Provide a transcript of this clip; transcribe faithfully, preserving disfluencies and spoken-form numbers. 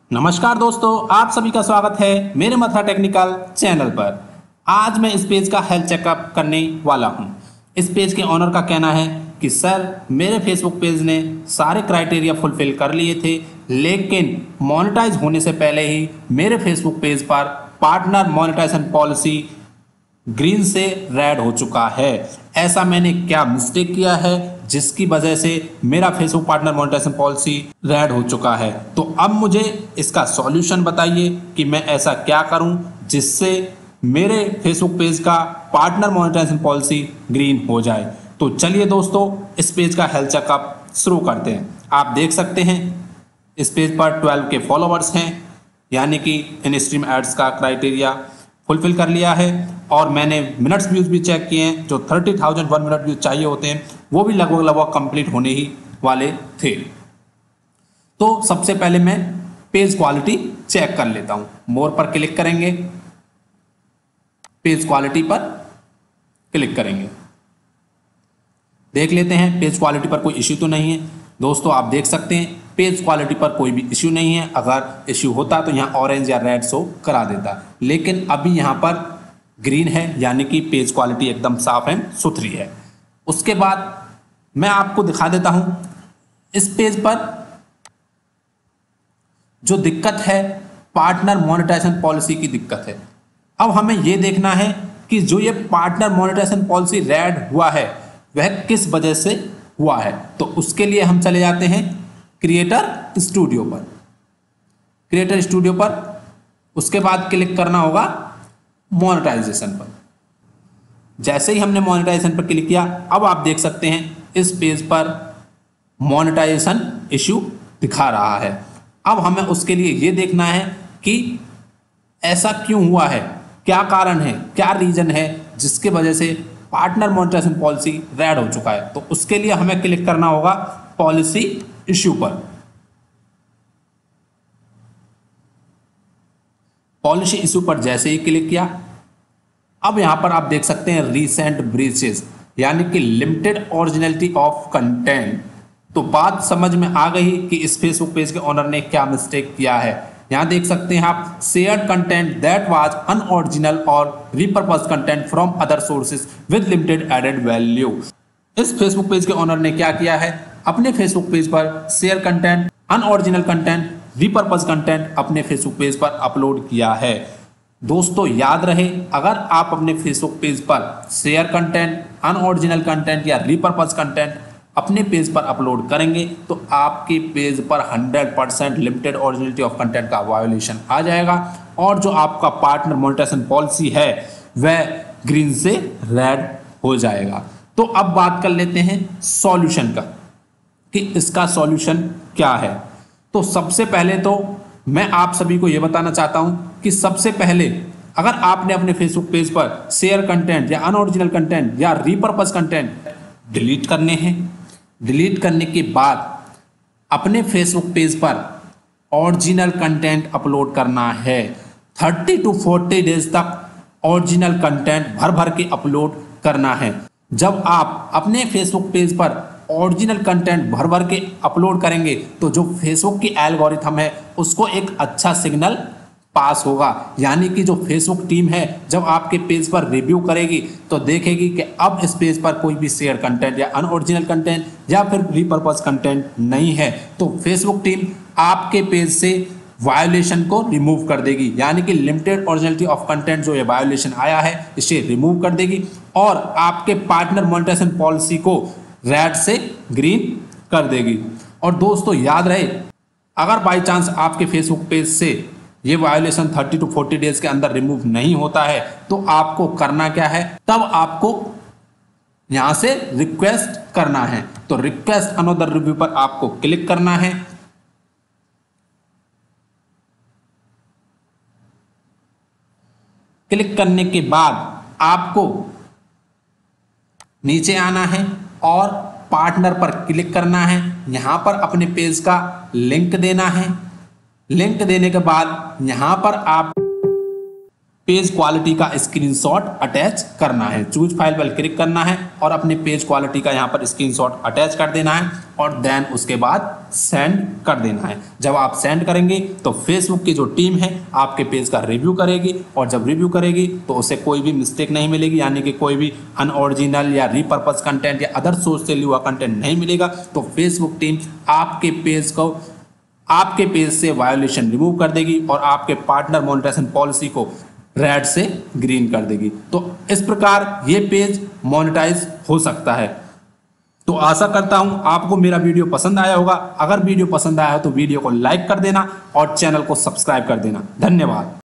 नमस्कार दोस्तों, आप सभी का स्वागत है मेरे मथुरा टेक्निकल चैनल पर। आज मैं इस पेज का हेल्थ चेकअप करने वाला हूं। इस पेज के ऑनर का कहना है कि सर, मेरे फेसबुक पेज ने सारे क्राइटेरिया फुलफिल कर लिए थे, लेकिन मोनेटाइज होने से पहले ही मेरे फेसबुक पेज पर पार्टनर मोनेटाइजेशन पॉलिसी ग्रीन से रेड हो चुका है। ऐसा मैंने क्या मिस्टेक किया है जिसकी वजह से मेरा Facebook partner monetization policy red हो चुका है? तो अब मुझे इसका सॉल्यूशन बताइए कि मैं ऐसा क्या करूं जिससे मेरे फेसबुक पेज का पार्टनर मोनेटाइजेशन पॉलिसी ग्रीन हो जाए। तो चलिए दोस्तों, इस पेज का हेल्थ चेकअप शुरू करते हैं। आप देख सकते हैं इस पेज पर ट्वेल्व के फॉलोवर्स हैं, यानी कि इन स्ट्रीम एड्स का क्राइटेरिया फुलफिल कर लिया है। और मैंने मिनट्स व्यूज भी चेक किए हैं, जो thirty thousand one minute views चाहिए होते हैं वो भी लगभग लगभग कंप्लीट होने ही वाले थे। तो सबसे पहले मैं पेज क्वालिटी चेक कर लेता हूं। मोर पर क्लिक करेंगे, पेज क्वालिटी पर क्लिक करेंगे, देख लेते हैं पेज क्वालिटी पर कोई इश्यू तो नहीं है। दोस्तों, आप देख सकते हैं पेज क्वालिटी पर कोई भी इश्यू नहीं है। अगर इश्यू होता तो यहाँ ऑरेंज या रेड शो करा देता, लेकिन अभी यहाँ पर ग्रीन है, यानी कि पेज क्वालिटी एकदम साफ एंड सुथरी है। उसके बाद मैं आपको दिखा देता हूं इस पेज पर जो दिक्कत है, पार्टनर मोनेटाइजेशन पॉलिसी की दिक्कत है। अब हमें यह देखना है कि जो ये पार्टनर मोनेटाइजेशन पॉलिसी रेड हुआ है वह किस वजह से हुआ है। तो उसके लिए हम चले जाते हैं क्रिएटर स्टूडियो पर। क्रिएटर स्टूडियो पर उसके बाद क्लिक करना होगा मोनेटाइजेशन पर। जैसे ही हमने मोनेटाइजेशन पर क्लिक किया, अब आप देख सकते हैं इस पेज पर मोनेटाइजेशन इश्यू दिखा रहा है। अब हमें उसके लिए ये देखना है कि ऐसा क्यों हुआ है, क्या कारण है, क्या रीजन है जिसके वजह से पार्टनर मोनेटाइजेशन पॉलिसी रेड हो चुका है। तो उसके लिए हमें क्लिक करना होगा पॉलिसी इश्यू पर। पॉलिसी इश्यू पर जैसे ही क्लिक किया, अब यहां पर आप देख सकते हैं रीसेंट ब्रीचेस, यानी कि लिमिटेड ओरिजिनलिटी ऑफ कंटेंट। तो बात समझ में आ गई कि इस फेसबुक पेज के ओनर ने क्या मिस्टेक किया है। यहां देख सकते हैं आप, shared content that was unoriginal और repurpose content from other sources with limited added value. इस फेसबुक पेज के ओनर ने क्या किया है, अपने फेसबुक पेज पर share content, unoriginal content, repurpose content अपने फेसबुक पेज पर अपलोड किया है। दोस्तों, याद रहे, अगर आप अपने फेसबुक पेज पर शेयर कंटेंट, अनओरिजिनल कंटेंट या रीपर्पज कंटेंट अपने पेज पर अपलोड करेंगे तो आपके पेज पर hundred percent limited originality of content का वायोलेशन आ जाएगा और जो आपका पार्टनर मोनेटाइजेशन पॉलिसी है वह ग्रीन से रेड हो जाएगा। तो अब बात कर लेते हैं सॉल्यूशन का कि इसका सॉल्यूशन क्या है। तो सबसे पहले तो मैं आप सभी को यह बताना चाहता हूं कि सबसे पहले अगर आपने अपने फेसबुक पेज पर शेयर कंटेंट या अनओरिजिनल कंटेंट या रीपर्पज कंटेंट डिलीट करने हैं, डिलीट करने के बाद अपने फेसबुक पेज पर ओरिजिनल कंटेंट अपलोड करना है। थर्टी टू फोर्टी डेज तक ओरिजिनल कंटेंट भर भर के अपलोड करना है। जब आप अपने फेसबुक पेज पर ओरिजिनल कंटेंट भर भर के अपलोड करेंगे तो जो फेसबुक की एल्गोरिथम है उसको एक अच्छा सिग्नल पास होगा, यानी कि जो फेसबुक टीम है जब आपके पेज पर रिव्यू करेगी तो देखेगी कि अब इस पेज पर कोई भी शेयर कंटेंट या अनओरिजिनल कंटेंट या फिर रीपर्पज कंटेंट नहीं है, तो फेसबुक टीम आपके पेज से वायोलेशन को रिमूव कर देगी, यानी कि लिमिटेड ओरिजिनलिटी ऑफ कंटेंट जो ये वायोलेशन आया है इसे रिमूव कर देगी और आपके पार्टनर मोनेटाइजेशन पॉलिसी को रेड से ग्रीन कर देगी। और दोस्तों, याद रहे, अगर बाय चांस आपके फेसबुक पेज से ये violation thirty to forty days के अंदर रिमूव नहीं होता है तो आपको करना क्या है, तब आपको यहां से रिक्वेस्ट करना है। तो रिक्वेस्ट अनदर रिव्यू पर आपको क्लिक करना है। क्लिक करने के बाद आपको नीचे आना है और पार्टनर पर क्लिक करना है। यहां पर अपने पेज का लिंक देना है। लिंक देने के बाद यहां पर आप पेज क्वालिटी का स्क्रीनशॉट अटैच करना है। चूज फाइल पर क्लिक करना है और अपने पेज क्वालिटी का यहाँ पर स्क्रीनशॉट अटैच कर देना है और देन उसके बाद सेंड कर देना है। जब आप सेंड करेंगे तो फेसबुक की जो टीम है आपके पेज का रिव्यू करेगी और जब रिव्यू करेगी तो उसे कोई भी मिस्टेक नहीं मिलेगी, यानी कि कोई भी अनओरिजिनल या रीपर्पस कंटेंट या अदर सोर्स से लिया कंटेंट नहीं मिलेगा। तो फेसबुक टीम आपके पेज को आपके पेज से वायोलेशन रिमूव कर देगी और आपके पार्टनर मोनेटाइजेशन पॉलिसी को रेड से ग्रीन कर देगी। तो इस प्रकार ये पेज मोनेटाइज हो सकता है। तो आशा करता हूं आपको मेरा वीडियो पसंद आया होगा। अगर वीडियो पसंद आया हो तो वीडियो को लाइक कर देना और चैनल को सब्सक्राइब कर देना। धन्यवाद।